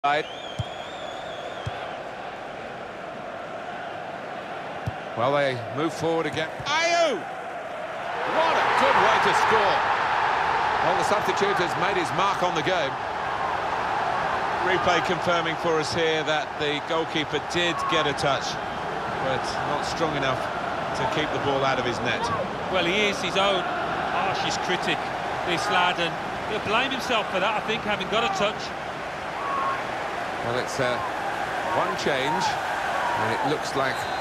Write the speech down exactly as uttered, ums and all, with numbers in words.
Right. Well, they move forward again. Ayew! What a good way to score. Well, the substitute has made his mark on the game. Replay confirming for us here that the goalkeeper did get a touch, but not strong enough to keep the ball out of his net. Well, he is his own harshest critic, this lad, and he'll blame himself for that, I think, having got a touch. Well, it's uh, one change, and it looks like